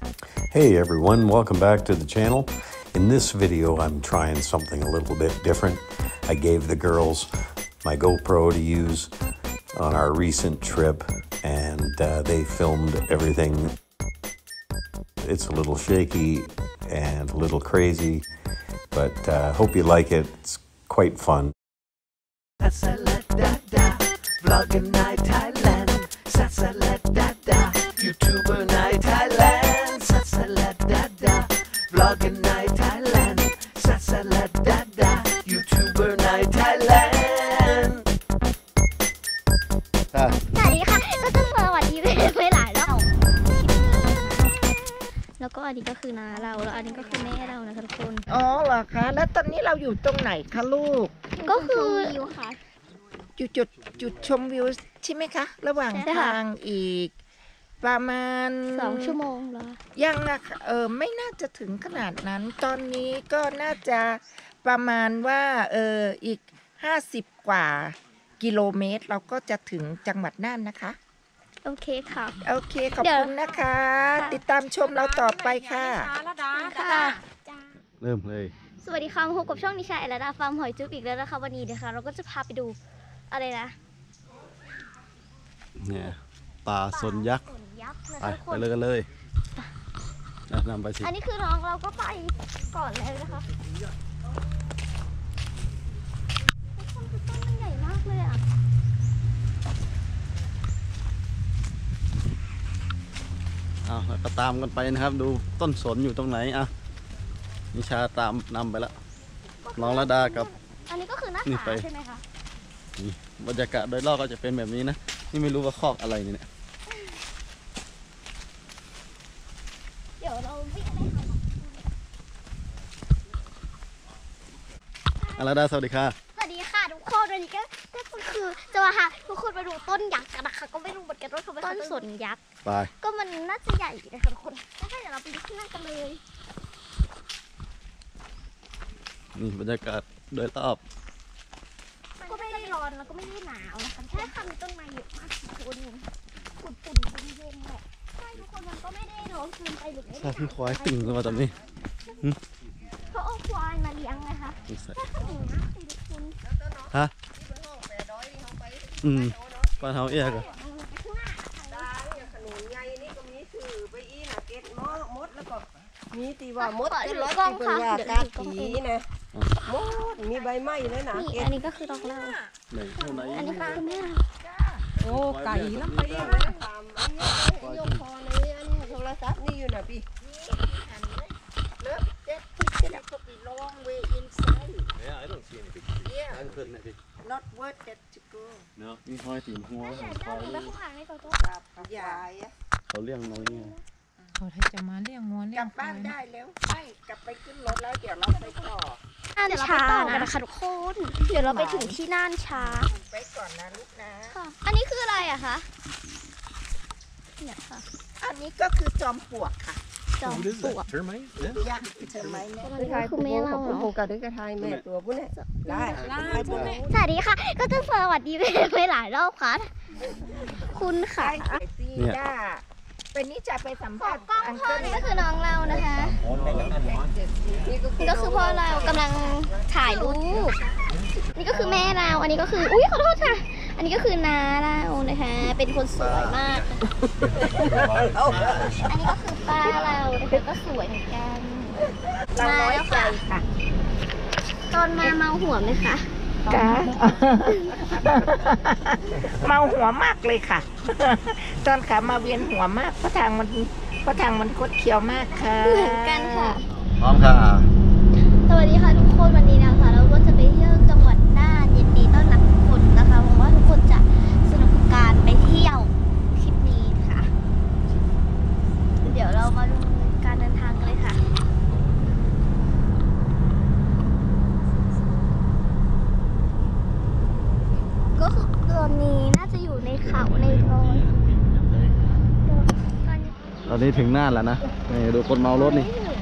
Hey everyone, welcome back to the channel. In this video, I'm trying something a little bit different. I gave the girls my GoPro to use on our recent trip, and they filmed everything. It's a little shaky and a little crazy, but hope you like it. It's quite fun. Vlogger Night Thailand, Satsalat Dada, YouTuber Night Thailand, Satsalat Dada, Vlogger Night Thailand, Satsalat Dada, YouTuber Night Thailand สวัสดีค่ะก็ต้องสวัสดีไปหลายรอบแล้วก็อันนี้ก็คือน้าเราแล้วอันนี้ก็คือแม่เรานะคะทุกคนอ๋อเหรอคะแล้วตอนนี้เราอยู่ตรงไหนคะลูกก็คือวิวค่ะจุดชมวิวใช่ไหมคะระหว่างทางอีกประมาณ 2 ชั่วโมงเหรอยังนะไม่น่าจะถึงขนาดนั้นตอนนี้ก็น่าจะประมาณว่าอีก50 กว่ากิโลเมตรเราก็จะถึงจังหวัดน่านนะคะโอเคค่ะโอเคขอบคุณนะคะติดตามชมเราต่อไปค่ะค่ะเริ่มเลยสวัสดีค่ะมาพบกับช่องนิชาเอลดาฟาร์มหอยจุ๊บอีกแล้วนะคะวันนี้นะคะเราก็จะพาไปดูอะไรนะเนี่ยป่าสนยักษ์ไปเลยกันเลยนำไปสิอันนี้คือน้องเราก็ไปก่อนเลยนะคะต้นมันใหญ่มากเลยอ่ะแล้วก็ตามกันไปนะครับดูต้นสนอยู่ตรงไหนนิชาตามนำไปแล้วน้องระดากับอันนี้ก็คือหน้าผาใช่ไหมคะนี่บรรยากาศโดยรอบก็จะเป็นแบบนี้นะนี่ไม่รู้ว่าคอกอะไรนี่เนี่ยเดี๋ยวเราวิ่งไปค่ะระดาสวัสดีค่ะสวัสดีค่ะทุกคนวันนี้ก็คือจะมาค่ะทุกคนมาดูต้นยักษ์กันนะคะก็ไม่รู้เหมือนกันว่าคือต้นสนยักษ์ไปก็มันน่าจะใหญ่นะคะทุกคนแล้วเดี๋ยวเราไปดูที่นั่นกันเลยนี่บรรยากาศโดยรอบก็ไม่ได้ร้อนแล้วก็ไม่ได้หนาวนะคะแค่ทำต้นไม้เยอะมากทุกคนฝุ่นเย็นๆแหละใช่ทุกคนมันก็ไม่ได้ร้อนเกินไปหรือไม่ได้พี่ควายติ่งขึ้นมาตอนนี้เขาเอาควายมาเลี้ยงนะคะแค่ขนมนะทุกคนฮะปลาเท้าเอี้ยกันมีตีว่ามดจะรถที่เป็นยากาผีนะมดมีใบไม้เลยนะนี่อันนี้ก็คือดอกเราอันนี้คือแม่โอ้ไก่น้ำไปเลยยกคอในอันโทรศัพท์นี่อยู่นะพี่เลิฟเจ็ดจะได้ก็ไปลองเวอินไซด์ Yeah, I don't see any big trees. Yeah. I'm good, maybe. Not worth it to go. No. มีหอยตีนหัวใหญ่เขาเลี้ยงน้อยนี่เขาจะมาเลี้ยงงัวเลี้ยงกลับบ้านได้แล้วใช่กลับไปขึ้นรถแล้วเดี๋ยวเราไปต่อน่านช้านะคะทุกคนเดี๋ยวเราไปถึงที่น่านช้าไปก่อนนะลูกนะค่ะอันนี้คืออะไรอะคะเนี่ยค่ะอันนี้ก็คือจอมปลวกค่ะจอมปลวกยักษ์เธอไหมเนี่ยคือแม่เราโอ้กระดึกกระทายแม่ตัวพวกนี้ได้สวัสดีค่ะก็ต้องสวัสดีไปหลายรอบค่ะคุณค่ะเนี่ยเป็นนี่จะไปสัมภาษณ์กล้องพ่อนี่ก็คือน้องเรานะคะนี่ก็คือพ่อเรากำลังถ่ายรูปนี่ก็คือแม่เราอันนี้ก็คืออุ้ยขอโทษค่ะอันนี้ก็คือน้าเรานะคะเป็นคนสวยมากอันนี้ก็คือป้าเรานะคะก็สวยเหมือนกันมาแล้วค่ะตอนมาเมาหัวไหมคะกะเมาหัวมากเลยค่ะตอนขามาเวียนหัวมากเพราะทางมันคดเคี้ยวมากค่ะเหมือนกันค่ะพร้อมค่ะสวัสดีค่ะทุกคนวันนี้นะคะเราก็จะไปเที่ยวจังหวัดน่านยินดีต้อนรับทุกคนนะคะหวังว่าทุกคนจะสนุกกับการไปเที่ยวคลิปนี้ค่ะเดี๋ยวเรามาดูการเดินทางกันเลยค่ะก็คือตอนนี้น่าจะอยู่ในเขาในดอยตอนนี้ถึงน่านแล้วนะนี่ดูคนเมารถนี่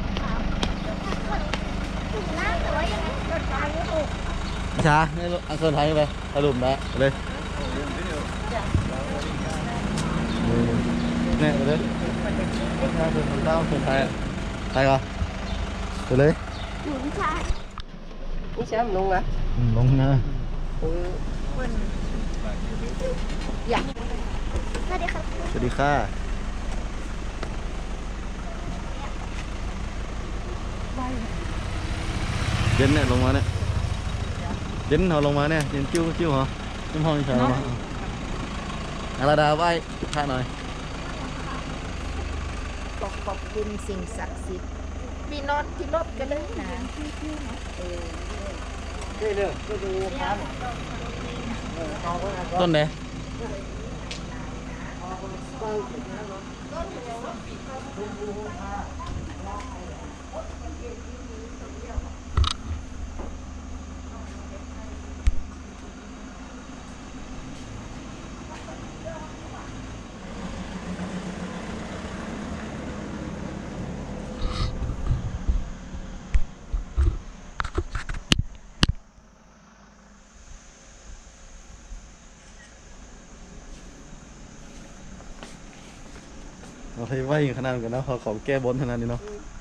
ช้าให้อังเคิลไทยไปถล่มไปเลยเนี่ยไปเลยถ้าเป็นคนเต้าคนไทยไทยเหรอไปเลยหนุนชายนี่ใช่ไหมลุงอ่ะลงนะอยากสวัสดีครับสวัสดีค่ะเย็นเนี่ยลงมาเนี่ยเย็นเหรอลงมาเนี่ยเย็นจิ้วจิ้วเหรอจิ้มห้องเฉยๆมาอาราดาไหว้ท่าหน่อยขอบคุณสิ่งศักดิ์สิทธิ์พี่น็อตที่รถกันเลยนะต้นไหนเราให้ไหวขนาดกันนะเขาขอแก้บนขนาดนี้เนาะ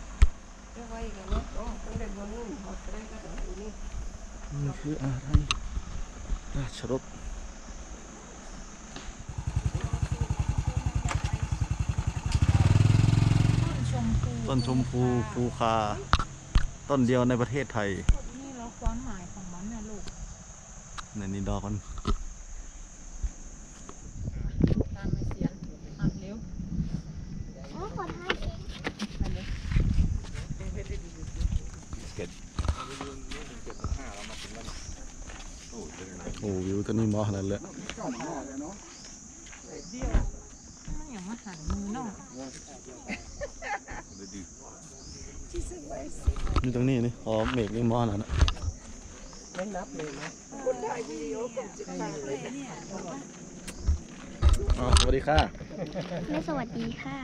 นี่คืออะไรราชรถต้นชมพูภูคาต้นเดียวในประเทศไทยนี่แล้วความหมายของมันนะลูกนี่ดอกมันตามไม่เสียนอ่ะเร็วโอ้ขอถ่ายเองโอ้วิวตัวนี้มอขนาดเลยมันอย่างมาหันมือเนาะนี่ตรงนี้นี่อ๋อเมฆนี่มอขนาดนั้นไม่นับเลยนะอ๋อสวัสดีค่ะไม่สวัสดีค่ะ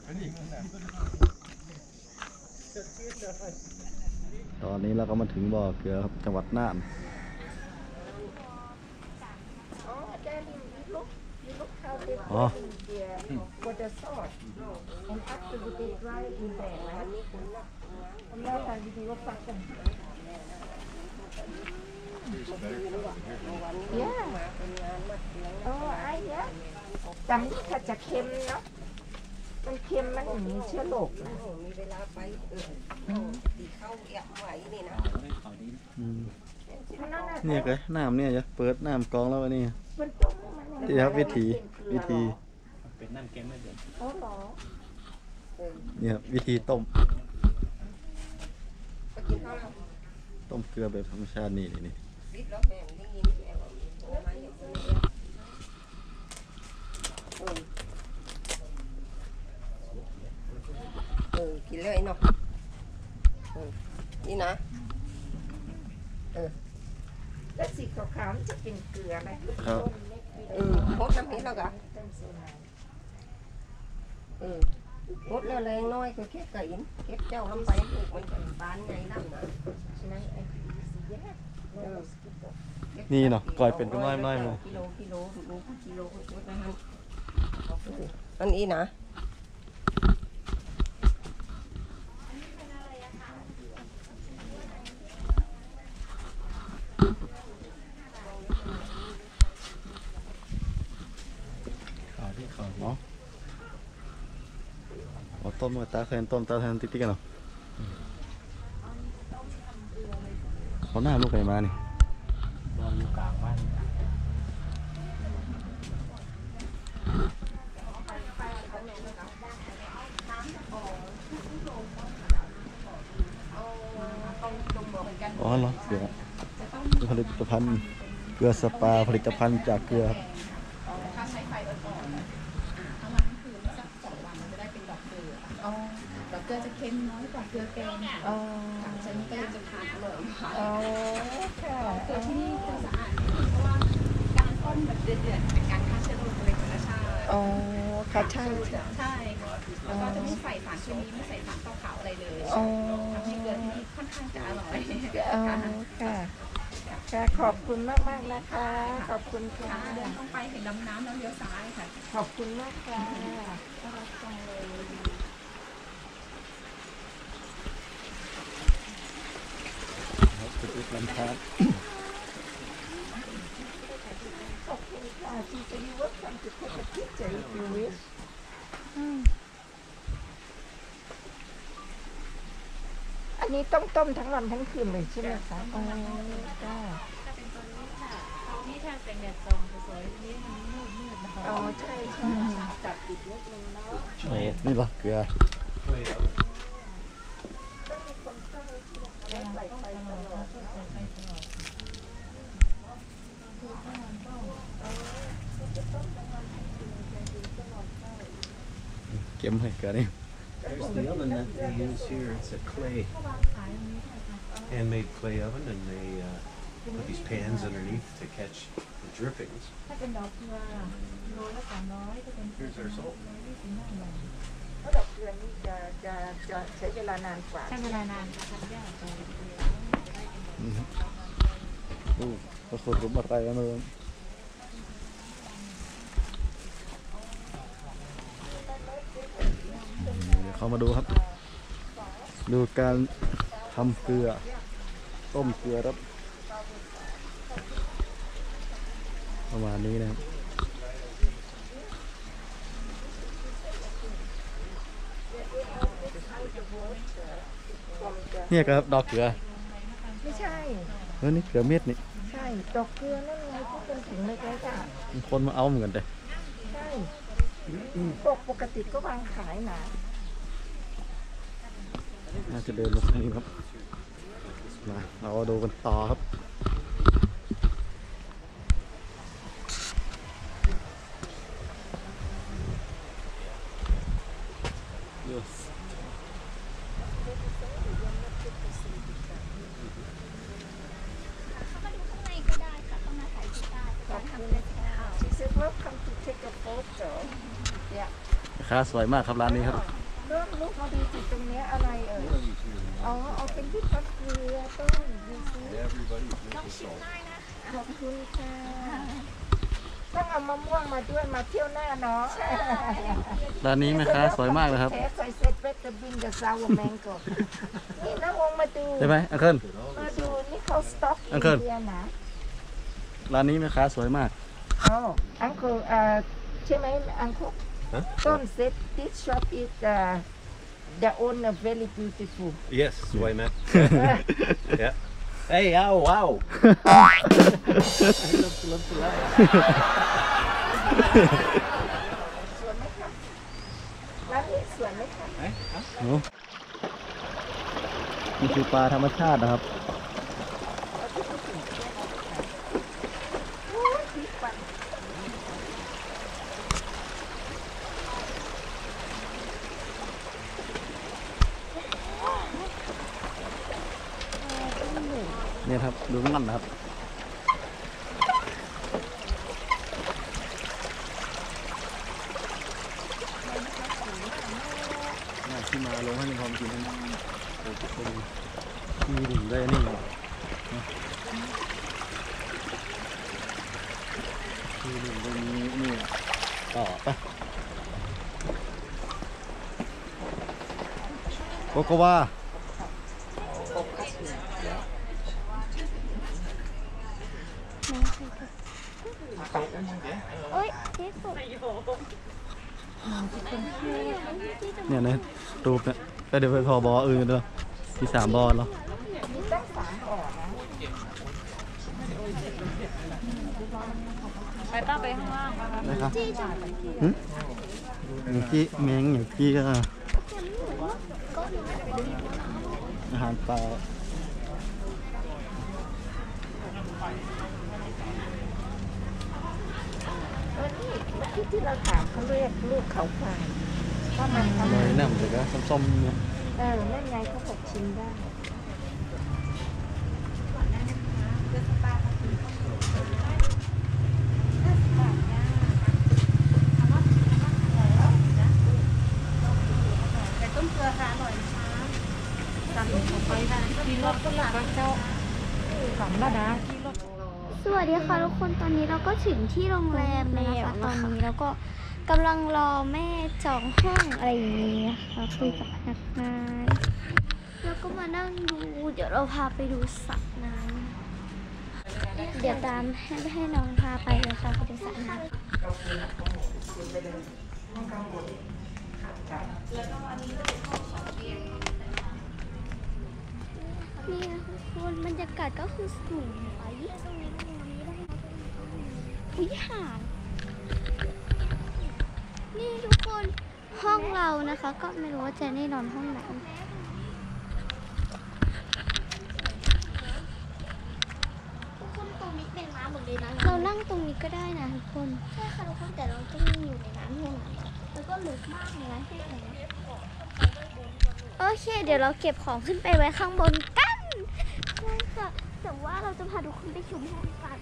ตอนนี้เราก็มาถึงบ่อเกลือครับจังหวัดน่าน อ๋อ What the sauce and after they dry in there แล้วทางดีๆว่าฟักกัน Yeah จำนี่ค่ะจะเค็มเนาะมันเค็มมันมีเชื้อโรคนะมีเวลาไปตีเข้าแอบไหวนี่นะเนี่ยไงน้ำเนี่ยจะเปิดน้ำกรองแล้ววะนี่มันต้มมันนี่ครับวิธีอ๋อเหรอเนี่ยครับวิธีต้มไปกินข้าวแล้วต้มเกลือแบบธรรมชาตินี่นี่บิดแล้วแม่ได้ยินแม่ว่าโอ้มาอย่างนี้กินเลยเนาะนี่นะแล้วสีขาวๆมันจะเป็นเกลืออะไรครับพดน้ำพริกแล้วกะพดแล้วแรงน้อยก็แค่ไก่เก็บเจ้าลำไปมันจะบานไงน้ำนะนี่เนาะกลอยเป็นก็น้อยๆเลยกิโลดูกิโลนะฮะอันนี้นะเนาะเอาต้มมาตาแทนต้มตาแทนติ๊กๆกันเนาะเขาหน้าลูกไก่มานี่อ๋อเหรอเสือผลิตภัณฑ์เกลือสปาผลิตภัณฑ์จากเกลือดอกเกลือจะเค็มน้อยกว่าเกลือแกงฉะนั้นก็เลยจะทานอร่อยค่ะอ๋อค่ะเกลือที่นี่เกลือสะอาดเพราะว่าการต้มแบบเดือดๆเป็นการฆ่าเชื้อโรคโดยธรรมชาติอ๋อค่ะใช่ใช่แล้วก็จะไม่ใส่สารเคมีไม่ใส่สารขาวอะไรเลยอ๋อทำให้เกลือที่นี่ค่อนข้างจะอร่อยอ๋อค่ะค่ะขอบคุณมากๆนะคะขอบคุณค่ะเดินตรงไปเห็นลำน้ำแล้วเลี้ยวซ้ายค่ะขอบคุณมากค่ะน่ารักจังเลยลำธารขอบคุณค่ะที่จะอยู่ว่าทำจะเป็นที่ใจชีวิตอันนี้ต้องต้มทั้งวันทั้งคืนเลยใช่ไหมคะอ๋อจ้าถ้าเป็นตัวนี้ค่ะนี่ถ้าเป็นแดดส่องสวยๆนี่มันมืดๆนะคะอ๋อใช่ใช่จับติดนิดนึงเนาะนี่ปะเกลือเก็บให้เกลือนี่ There's the oven that they use here. It's a clay, handmade clay oven, and they put these pans underneath to catch the drippings. ถ้าเป็นดอกเกลือโลละ300ถ้าเป็น Here's our salt. เพราะดอกเกลือนี่จะใช้เวลานานกว่าใช้เวลานานค่ะทำยากโอ้ก็คนรู้อะไรกันเลยเดี๋ยวเขามาดูครับ ดูการทำเกลือต้มเกลือครับประมาณนี้นะครับเนี่ยครับดอกเกลือไม่ใช่นี่เกลือเม็ดนี่ใช่ดอกเกลือนั่นไงที่เป็นถุงเล็กๆอ่ะมีคนมาเอาเหมือนกันเลยใช่ปกติก็วางขายนะน่าจะเดินมาทางนี้ครับมาเราดูกันต่อครับ Yes. เข้ามาดูข้างในก็ได้ค่ะเข้ามาถ่ายที่ใต้ก็ทำได้ค่ะ She said welcome to take a photo ราคาสวยมากครับร้านนี้ครับเริ่มลูกมาดูจิตตรงเนี้ยอะไรเอ่ยอ๋อเอาเป็นที่พักเกลือต้นดูซิลองชิมได้นะขอบคุณค่ะต้องเอามะม่วงมาด้วยมาเที่ยวหน้าเนาะร้านนี้แม่ค้าสวยมากเลยครับแท้ใส่เซ็ตเวทบินกับซาวแมงโกนี่น้าองมาดูใช่ไหมอังเคิลมาดูนี่เขาสต็อกอัอิงนเคิลเดียนะร้านนี้แม่ค้าสวยมากอ๋ออังเคิลใช่ไหมอังเคิลต้นเซ็ต this shop is the owner very beautiful Yes, why not? Yeah. Hey, ow, wow. สวยไหมคะร้านนี้สวยไหมคะโอ้นี่คือปลาธรรมชาตินะครับ เนี่ยครับ ดูงั้นนะครับ ที่มาลงให้ในความกินนั่นโอ้โหมีถึงได้นี่เหรอมีถึงตรงนี้นี่ต่อไปโกโกวาโอ๊ยที่สุดเนี่ยนะรูปเนี่ยก็เดี๋ยวไปพอบออื่นด้วยมี3 บอแล้วมีตั้ง3บ่อนะไปป้าไปข้างล่างมานะครับอย่างที่แมงอย่างที่ก็อาหารปลาที่เราถามเขาเรียกลูกเขาควายถ้ามันทำลอยน้ำเลยก็ส้มๆเนี่ยนั่นไงเขาบอกชิมได้แต่ต้มเกลือค่ะอร่อยนะคะสั่งไปทานก็มีรสก็หลักเจ้าสวัสดีค่ะทุกคนตอนนี้เราก็ถึงที่โรงแรมแล้วนะคะตอนนี้แล้วก็กำลังรอแม่จองห้องอะไรอย่างนี้นะคะคุยกับพนักงานแล้วก็มานั่งดูเดี๋ยวเราพาไปดูสระน้ำเดี๋ยวตามให้น้องพาไปเลยค่ะไปดูสระน้ำนี่นะทุกคนบรรยากาศก็คือสวยวิหารนี่ทุกคนห้องเรานะคะก็ไม่รู้ว่าจะได้นอนห้องไหนทุกคนตรงนี้เป็นน้ำหมดเลยนะเรานั่งตรงนี้ก็ได้นะทุกคนใช่ค่ะทุกคนแต่เราต้องอยู่ในน้ำเนี่ยแล้วก็ลึกมากเลยนะที่ไหนโอเคเดี๋ยวเราเก็บของขึ้นไปไว้ข้างบนกันใช่ค่ะแต่ว่าเราจะพาทุกคนไปชมห้องกัน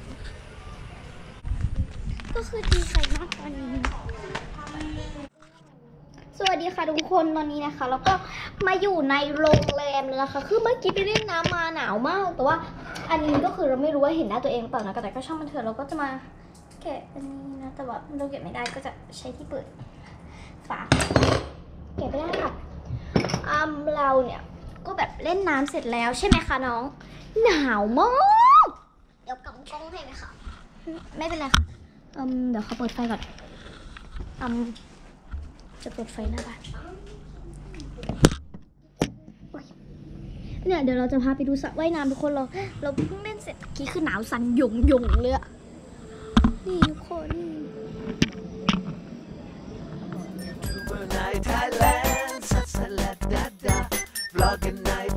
ก็คือดีใจมากตอนนี้สวัสดีค่ะทุกคนตอนนี้นะคะแล้วก็มาอยู่ในโรงแรมเลยนะคะคือเมื่อกี้ไปเล่นน้ำมาหนาวมากแต่ว่าอันนี้ก็คือเราไม่รู้ว่าเห็นหน้าตัวเองหรือเปล่านะแต่ก็ช่างมันเถอะเราก็จะมาแกะอันนี้นะแต่ว่าเราแกะไม่ได้ก็จะใช้ที่เปิดฝาแกะไม่ได้ค่ะเราเนี่ยก็แบบเล่นน้ำเสร็จแล้วใช่ไหมคะน้องหนาวมากเดี๋ยวกำกล้องให้ไหมคะไม่เป็นไรค่ะเดี๋ยวเขาเปิดไฟก่อนจะเปิดไฟหน้าบ้านเนี่ยเดี๋ยวเราจะพาไปดูสระว่ายน้ำทุกคนเราเพิ่งเล่นเสร็จเมื่อกี้คือหนาวสั่นหยงเลยอะนี่ทุกคน Night Thailand, sa sa la da da, vlog night